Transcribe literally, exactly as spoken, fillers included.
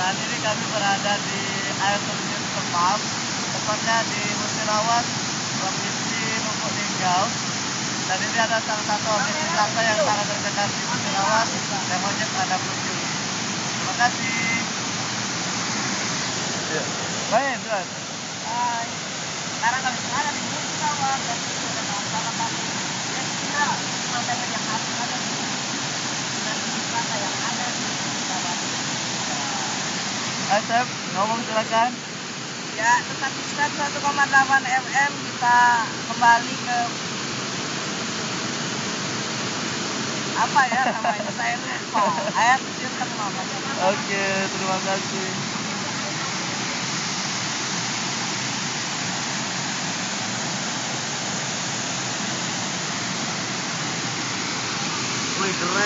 Saat ini kami berada di air terjun Kemam, tepatnya di Musirawas, Provinsi Lubuk Linggau. Dan ini ada salah satu objek wisata yang sangat terkenal di Musirawas, yang monyet ada putih. Terima kasih. Ya. Baik, Tuan. Hai. Sekarang kami berada di Musirawas dan itu adalah salah satu destinasi wisata yang harus ada di destinasi wisata yang ada di Musirawas. Hai, Chef. Ngomong silakan. Ya, tetap di seratus koma delapan F M kita kembali ke apa ya namanya, saya lupa. Air terjun Kemam. Oke, terima kasih. Wih, keren.